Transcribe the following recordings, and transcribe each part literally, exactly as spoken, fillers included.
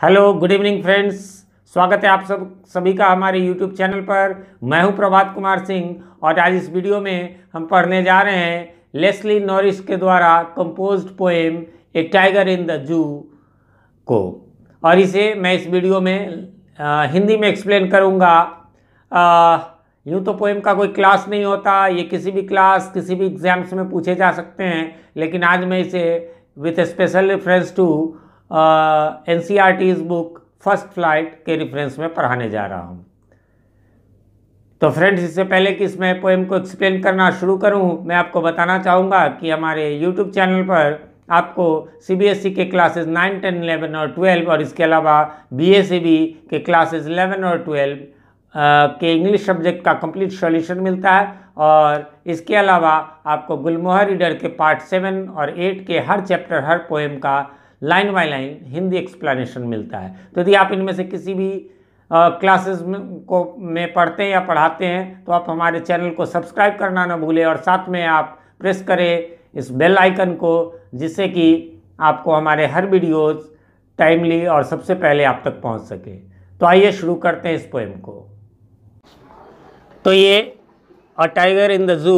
Hello good evening friends, स्वागत है आप सब सभी का हमारे यूट्यूब चैनल पर। मैं हूं प्रभात कुमार सिंह और आज इस वीडियो में हम पढ़ने जा रहे हैं लेस्ली नॉरिस के द्वारा composed poem a tiger in the zoo को। और इसे मैं इस वीडियो में आ, हिंदी में एक्सप्लेन करूंगा। यूँ तो पोएम का कोई क्लास नहीं होता, ये किसी भी क्लास किसी भी एग्जाम्स में पूछे जा सकते हैं, लेकिन आज मैं इसे with special reference to N C R T's book first flight के रेफरेंस में पढ़ाने जा रहा हूँ। तो फ्रेंड्स, इससे पहले कि इसमें पोएम को एक्सप्लेन करना शुरू करूँ, मैं आपको बताना चाहूँगा कि हमारे यूट्यूब चैनल पर आपको सी बी एस ई के क्लासेस नाइन, टेन, इलेवन और ट्वेल्व और इसके अलावा बी ए सी बी के क्लासेस इलेवन और ट्वेल्व के इंग्लिश सब्जेक्ट का कंप्लीट सॉल्यूशन मिलता है। और इसके अलावा आपको गुलमोहर रीडर के पार्ट सेवन और एट के हर चैप्टर हर पोएम का line by line Hindi explanation मिलता है। तो यदि आप इनमें से किसी भी क्लासेस में को में पढ़ते हैं या पढ़ाते हैं तो आप हमारे चैनल को सब्सक्राइब करना ना भूलें और साथ में आप प्रेस करें इस बेल आइकन को, जिससे कि आपको हमारे हर वीडियोस टाइमली और सबसे पहले आप तक पहुंच सके। तो आइए शुरू करते हैं इस पोएम को। तो ये अ टाइगर इन द जू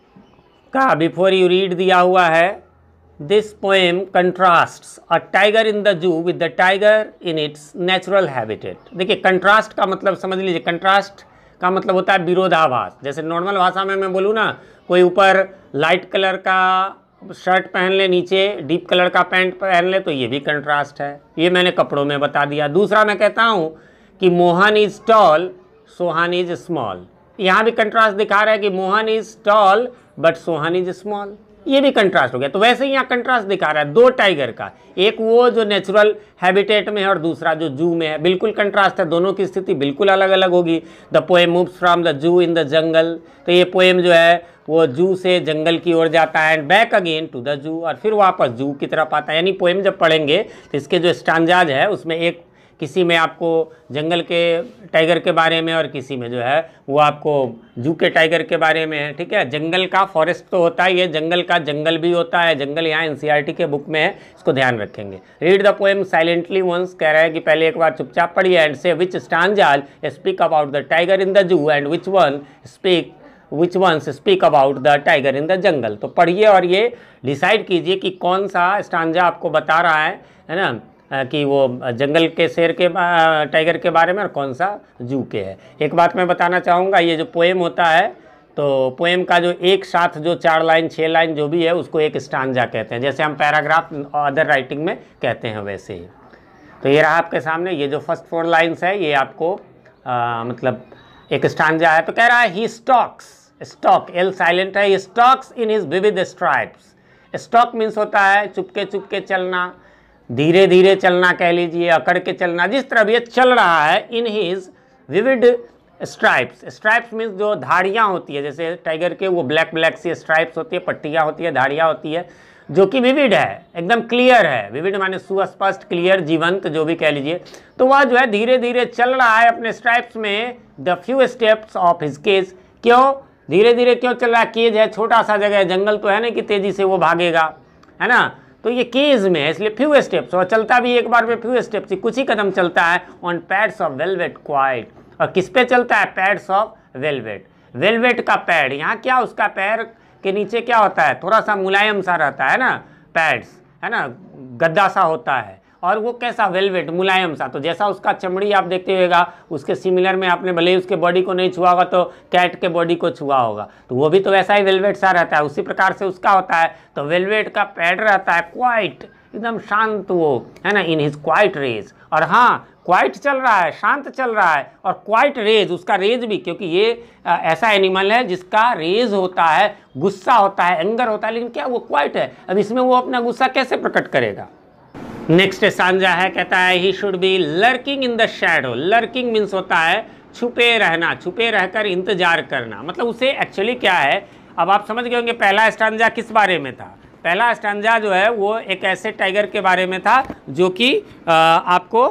का बिफोर यू रीड दिया हुआ है। This poem contrasts a tiger in the zoo with the tiger in its natural habitat। देखिए, कंट्रास्ट का मतलब समझ लीजिए। कंट्रास्ट का मतलब होता है विरोधाभास। जैसे नॉर्मल भाषा में मैं बोलूँ ना, कोई ऊपर लाइट कलर का शर्ट पहन ले, नीचे डीप कलर का पैंट पहन ले, तो ये भी कंट्रास्ट है। ये मैंने कपड़ों में बता दिया। दूसरा मैं कहता हूँ कि Mohan is tall, Sohan is small. यहाँ भी कंट्रास्ट दिखा रहा है कि Mohan is tall but Sohan is small. ये भी कंट्रास्ट हो गया। तो वैसे ही यहाँ कंट्रास्ट दिखा रहा है दो टाइगर का, एक वो जो नेचुरल हैबिटेट में है और दूसरा जो जू में है। बिल्कुल कंट्रास्ट है, दोनों की स्थिति बिल्कुल अलग अलग होगी। The poem moves from the zoo in the jungle. तो ये पोएम जो है वो जू से जंगल की ओर जाता है, and back again to the zoo, और फिर वापस जू की तरफ आता है। यानी पोएम जब पढ़ेंगे तो इसके जो स्टांजाज है उसमें एक किसी में आपको जंगल के टाइगर के बारे में और किसी में जो है वो आपको जू के टाइगर के बारे में है। ठीक है, जंगल का फॉरेस्ट तो होता है, ये जंगल का जंगल भी होता है। जंगल यहाँ एन सी आर टी के बुक में है, इसको ध्यान रखेंगे। Read the poem silently once, कह रहा है कि पहले एक बार चुपचाप पढ़िए। And say which stanzas speak about the tiger in the zoo and which one speak which ones speak about the tiger in the jungle. तो पढ़िए और ये डिसाइड कीजिए कि कौन सा स्टांजा आपको बता रहा है है ना, कि वो जंगल के शेर के टाइगर के बारे में और कौन सा जू के है। एक बात मैं बताना चाहूँगा, ये जो पोएम होता है तो पोएम का जो एक साथ जो चार लाइन छः लाइन जो भी है उसको एक स्टांजा कहते हैं, जैसे हम पैराग्राफ अदर राइटिंग में कहते हैं वैसे ही। तो ये रहा आपके सामने, ये जो फर्स्ट फोर लाइन्स है ये आपको आ, मतलब एक स्टांजा है। तो कह रहा है he stalks, stalk L silent है, he stalks in his vivid stripes. Stalk means होता है चुपके चुपके चलना, धीरे धीरे चलना कह लीजिए, अकड़ के चलना, जिस तरह ये चल रहा है। In his vivid stripes, stripes means जो धाड़ियाँ होती है, जैसे टाइगर के वो ब्लैक ब्लैक सी स्ट्राइप्स होती है, पट्टियाँ होती है, धाड़ियाँ होती है, जो कि विविड है, एकदम क्लियर है। विविड माने सुस्पष्ट, क्लियर, जीवंत, जो भी कह लीजिए। तो वह जो है धीरे धीरे चल रहा है अपने स्ट्राइप्स में। The few steps of his cage, क्यों धीरे धीरे क्यों चल रहा है? केज है, छोटा सा जगह है, जंगल तो है ना कि तेजी से वो भागेगा, है ना। तो ये केज में है, इसलिए फ्यू स्टेप्स, और चलता भी एक बार में फ्यू स्टेप्स, कुछ ही कदम चलता है। On pads of velvet quiet, और किस पे चलता है? पैड्स ऑफ वेलवेट, वेलवेट का पैड। यहाँ क्या, उसका पैर के नीचे क्या होता है? थोड़ा सा मुलायम सा रहता है ना, पैड्स है ना, गद्दा सा होता है। और वो कैसा? वेलवेट, मुलायम सा। तो जैसा उसका चमड़ी आप देखते होगा, उसके सिमिलर में आपने भले ही उसके बॉडी को नहीं छुआ होगा तो कैट के बॉडी को छुआ होगा, तो वो भी तो वैसा ही वेलवेट सा रहता है, उसी प्रकार से उसका होता है। तो वेलवेट का पैड रहता है, क्वाइट, एकदम शांत वो, है ना, इन हिज क्वाइट रेज। और हाँ, क्वाइट चल रहा है, शांत चल रहा है, और क्वाइट रेज, उसका रेज भी, क्योंकि ये आ, ऐसा एनिमल है जिसका रेज होता है, गुस्सा होता है, एंगर होता है, लेकिन क्या वो क्वाइट है। अब इसमें वो अपना गुस्सा कैसे प्रकट करेगा? नेक्स्ट स्टांजा है, कहता है he should be lurking in the shadow. Lurking means होता है छुपे रहना, छुपे रहकर इंतजार करना। मतलब उसे एक्चुअली क्या है, अब आप समझ गए होंगे पहला स्टांजा किस बारे में था। पहला स्टांजा जो है वो एक ऐसे टाइगर के बारे में था जो कि आपको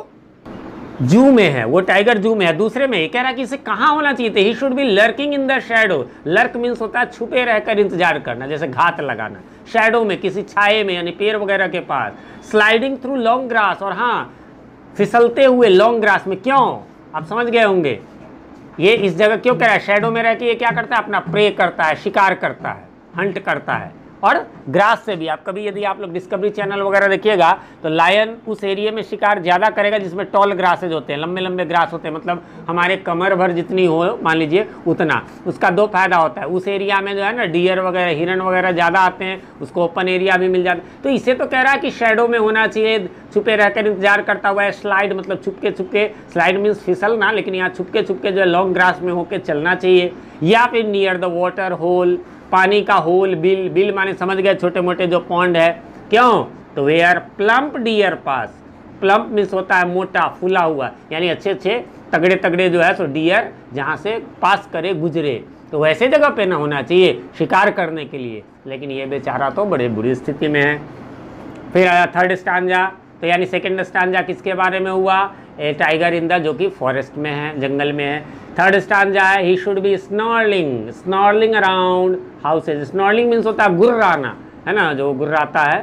जू में है, वो टाइगर जू में है। दूसरे में ये कह रहा है कि इसे कहाँ होना चाहिए था, he should be lurking in the shadow. Lurk means होता है छुपे रहकर इंतजार करना, जैसे घात लगाना, शैडो में, किसी छाए में, यानी पेड़ वगैरह के पास। स्लाइडिंग थ्रू लॉन्ग ग्रास, और हाँ फिसलते हुए लॉन्ग ग्रास में। क्यों, आप समझ गए होंगे ये इस जगह क्यों कह रहा है, शैडो में रह के ये क्या करता है, अपना प्रे करता है, शिकार करता है, हंट करता है। और ग्रास से भी, आप कभी यदि आप लोग डिस्कवरी चैनल वगैरह देखिएगा तो लायन उस एरिया में शिकार ज़्यादा करेगा जिसमें टॉल ग्रासेज होते हैं, लंबे लंबे ग्रास होते हैं, मतलब हमारे कमर भर जितनी हो मान लीजिए उतना। उसका दो फायदा होता है, उस एरिया में जो है ना डियर वगैरह हिरन वगैरह ज़्यादा आते हैं, उसको ओपन एरिया भी मिल जाता है। तो इसे तो कह रहा है कि शैडो में होना चाहिए, छुपे रहकर इंतजार करता हुआ है, स्लाइड मतलब छुपके छुपके, स्लाइड मीन्स फिसलना, लेकिन यहाँ छुपके छुपके जो है लॉन्ग ग्रास में होकर चलना चाहिए। या फिर नियर द वाटर होल, पानी का होल, बिल, बिल माने समझ गए छोटे मोटे जो पॉन्ड है। क्यों, तो where plump deer pass, plump means होता है मोटा फूला हुआ, यानी अच्छे अच्छे तगड़े तगड़े जो है सो डियर जहाँ से पास करे गुजरे, तो वैसे जगह पे ना होना चाहिए शिकार करने के लिए। लेकिन ये बेचारा तो बड़े बुरी स्थिति में है। फिर आया थर्ड स्टांजा, तो यानी सेकेंड स्टांजा किसके बारे में हुआ, ए टाइगर इन द, जो कि फॉरेस्ट में है, जंगल में है। थर्ड स्टांजा है he should be snarling, snarling around houses. Snarling means होता है गुर्राना, है ना, जो गुर्राता है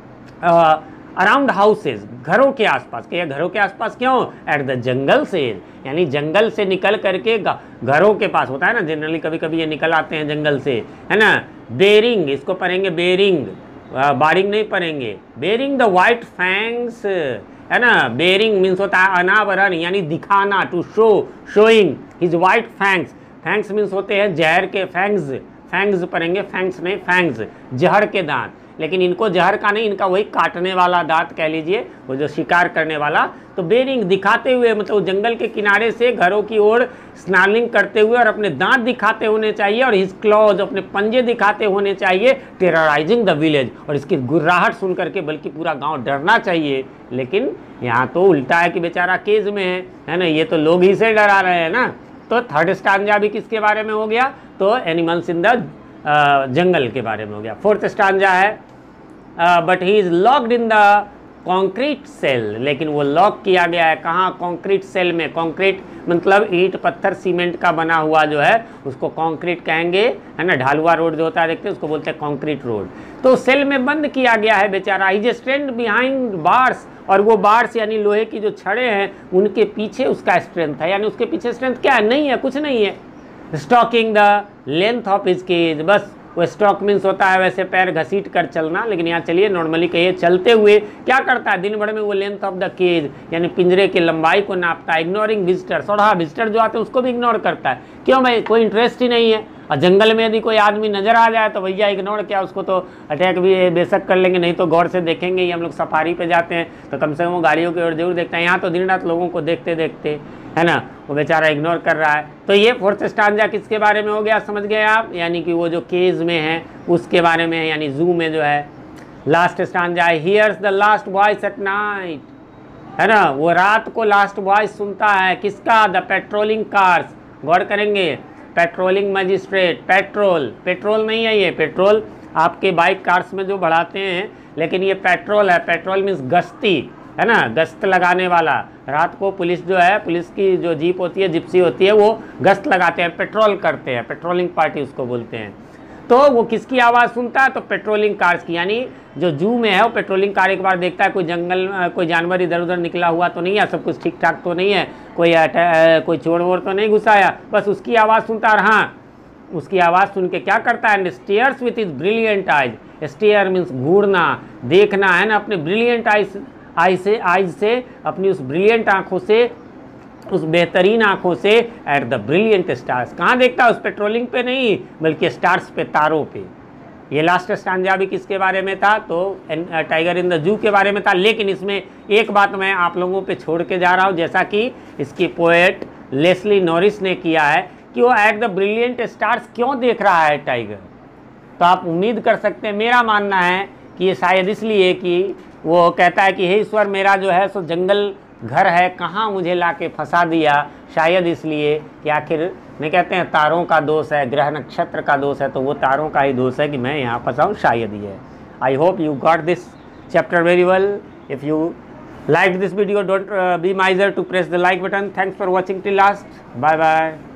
अराउंड हाउसेज, घरों के आसपास। के घरों के आसपास क्यों, एट द जंगल से, यानी जंगल से निकल करके घरों के पास होता है ना, जनरली कभी कभी ये निकल आते हैं जंगल से, है ना। बेरिंग, इसको पढ़ेंगे बेरिंग, बारिंग नहीं पढ़ेंगे, बेरिंग द वाइट फैंग्स, है ना। बेरिंग मीन्स होता है अनावरण, यानी दिखाना, to show, showing his white fangs. Fangs means होते हैं जहर के, फैंग्स, फैंग्स पढ़ेंगे, फैंग्स नहीं फैंग्स, जहर के दांत। लेकिन इनको जहर का नहीं, इनका वही काटने वाला दांत कह लीजिए, वो जो शिकार करने वाला। तो बेरिंग दिखाते हुए, मतलब जंगल के किनारे से घरों की ओर स्नार्लिंग करते हुए और अपने दांत दिखाते होने चाहिए, और हिज क्लॉज, अपने पंजे दिखाते होने चाहिए, टेरराइजिंग द विलेज, और इसकी गुर्राहट सुन करके बल्कि पूरा गांव डरना चाहिए। लेकिन यहाँ तो उल्टा है कि बेचारा केज में है, है ना, ये तो लोग ही से डरा रहे हैं ना। तो थर्ड स्टांजा भी किसके बारे में हो गया, तो एनिमल्स इन द जंगल के बारे में हो गया। फोर्थ स्टांजा है but he is locked in the concrete cell, लेकिन वो लॉक किया गया है कहाँ, कॉन्क्रीट सेल में। कॉन्क्रीट मतलब ईंट पत्थर सीमेंट का बना हुआ जो है उसको कॉन्क्रीट कहेंगे, है ना। ढालुआ रोड जो होता है देखते हैं उसको बोलते हैं कॉन्क्रीट रोड। तो सेल में बंद किया गया है बेचारा, he is stranded behind bars, और वो बार्स यानी लोहे की जो छड़े हैं उनके पीछे उसका स्ट्रेंथ है, यानी उसके पीछे स्ट्रेंथ क्या है, नहीं है, कुछ नहीं है। Stalking the length of his cage, बस वो स्टॉक मीन्स होता है वैसे पैर घसीट कर चलना, लेकिन यहाँ चलिए नॉर्मली कहिए चलते हुए क्या करता है, दिन भर में वो लेंथ ऑफ द केज यानी पिंजरे की लंबाई को नापता है। इग्नोरिंग विजिटर्स, और हाँ विजिटर जो आते हैं उसको भी इग्नोर करता है। क्यों भाई, कोई इंटरेस्ट ही नहीं है। और जंगल में यदि कोई आदमी नजर आ जाए तो भैया इग्नोर क्या, उसको तो अटैक भी बेशक कर लेंगे, नहीं तो गौर से देखेंगे ही। हम लोग सफारी पे जाते हैं तो कम से कम वो गाड़ियों की ओर जरूर देखते हैं, यहाँ तो दिन रात लोगों को देखते देखते, है ना, वो बेचारा इग्नोर कर रहा है। तो ये फोर्थ स्टांजा किसके बारे में हो गया, समझ गए आप, यानी कि वो जो केज में है उसके बारे में है, यानी जू में जो है। लास्ट स्टांजा है hears the last voice at night, है ना, वो रात को लास्ट वॉइस सुनता है, किसका, द पेट्रोलिंग कार्स। गौर करेंगे, पेट्रोलिंग मजिस्ट्रेट, पेट्रोल, पेट्रोल नहीं है ये, पेट्रोल आपके बाइक कार्स में जो बढ़ाते हैं, लेकिन ये पेट्रोल है। पेट्रोल मीन्स गश्ती, है ना, गश्त लगाने वाला। रात को पुलिस जो है, पुलिस की जो जीप होती है, जिप्सी होती है, वो गश्त लगाते हैं, पेट्रोल करते हैं, पेट्रोलिंग पार्टी उसको बोलते हैं। तो वो किसकी आवाज़ सुनता है, तो पेट्रोलिंग कार्स की, यानी जो जू में है वो पेट्रोलिंग कार एक बार देखता है कोई जंगल कोई जानवर इधर उधर निकला हुआ तो नहीं है, सब कुछ ठीक ठाक तो नहीं है, कोई कोई चोर वोर तो नहीं घुसाया, बस उसकी आवाज़ सुनता है। और हाँ, उसकी आवाज़ सुन के क्या करता है, and stares with his brilliant eyes. Stare means घूरना, देखना, है ना, अपने ब्रिलियंट आइज आई से आइज से अपनी उस ब्रिलियंट आँखों से, उस बेहतरीन आँखों से, एट द ब्रिलियंट स्टार्स। कहाँ देखता है, उस पेट्रोलिंग पे नहीं बल्कि स्टार्स पे, तारों पे। ये लास्ट स्टांजा भी किसके बारे में था, तो टाइगर इन द जू के बारे में था। लेकिन इसमें एक बात मैं आप लोगों पे छोड़ के जा रहा हूँ, जैसा कि इसकी पोएट लेस्ली नॉरिस ने किया है, कि वो एट द ब्रिलियंट स्टार्स क्यों देख रहा है टाइगर। तो आप उम्मीद कर सकते हैं, मेरा मानना है कि ये शायद इसलिए कि वो कहता है कि हे ईश्वर, मेरा जो है सो जंगल घर है, कहाँ मुझे लाके फंसा दिया। शायद इसलिए कि आखिर नहीं कहते हैं तारों का दोष है, ग्रह नक्षत्र का दोष है, तो वो तारों का ही दोष है कि मैं यहाँ फंसा हूँ, शायद ही है। I hope you got this chapter very well. If you like this video, don't be miser to press the like button. Thanks for watching till last. Bye bye.